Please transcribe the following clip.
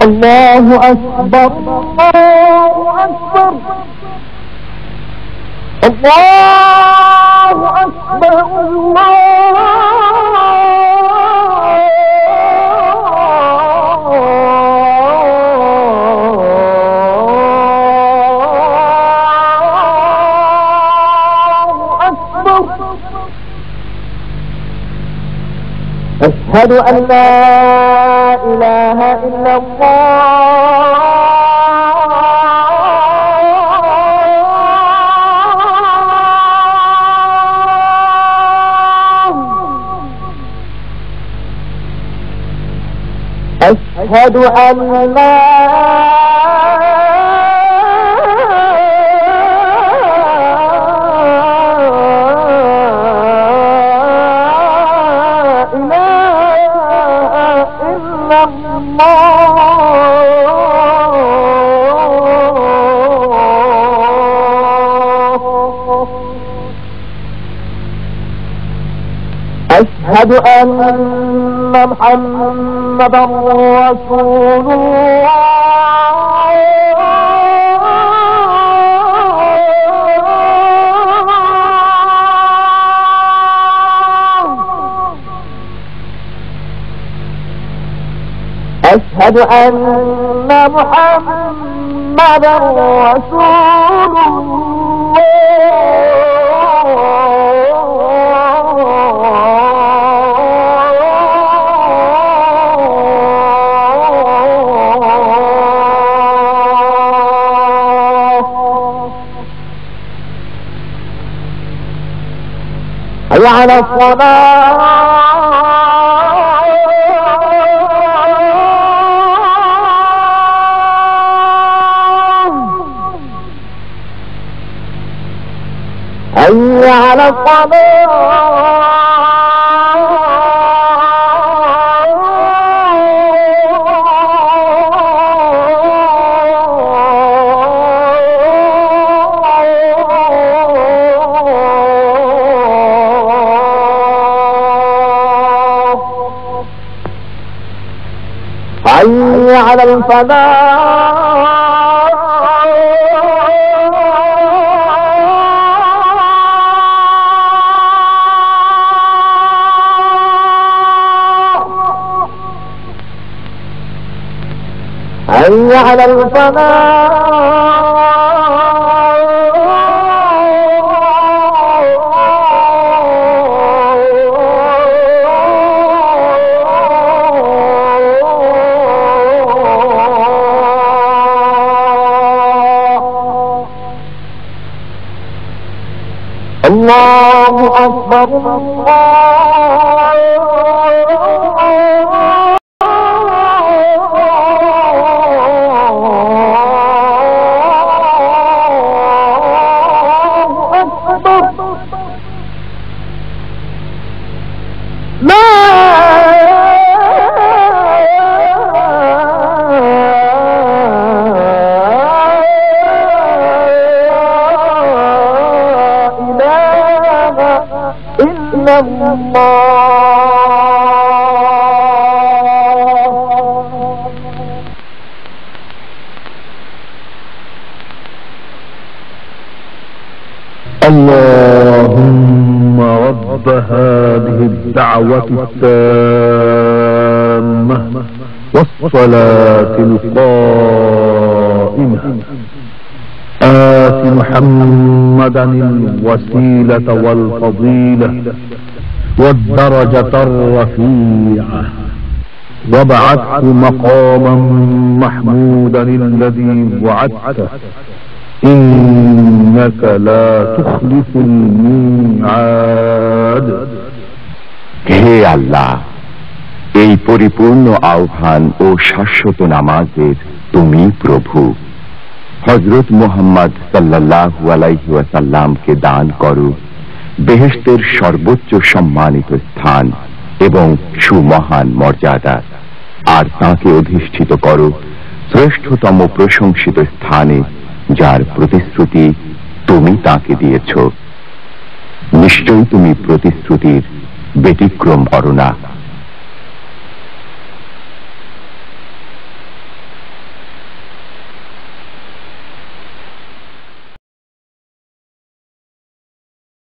Allahu Akbar, Allahu Akbar, Allahu Akbar, أشهد أن لا إله إلا الله أشهد أن لا أشهد أن محمدًا-رسول-الله أشهد أن محمدًا-رسول-الله حي على الصلاة حي على الصلاة حي على الفلاح حي على الفلاح Allahu Akbar, اللهم رب هذه الدعوة التامة والصلاة القائمة آت محمدا الوسيلة والفضيلة والدرجة الرفيعة وابعثه مقاما محمودا الذي وعدته إنك لا تخلف الميعاد হে আল্লাহ, এই পরিপূর্ণ আহ্বান ও শাশ্বত নামাজের তুমি প্রভু। হযরত মুহাম্মদ সাল্লাল্লাহু আলাইহি ওয়াসাল্লামকে দান করো বেহেশতের সর্বোচ্চ সম্মানিত স্থান এবং সুমহান মর্যাদা, আর তাকে অধিষ্ঠিত করো শ্রেষ্ঠতম প্রশংসিত স্থানে, যার প্রতিশ্রুতি তুমি তাকে দিয়েছ। নিশ্চয়ই তুমি প্রতিশ্রুতির ব্যতিক্রম করো না।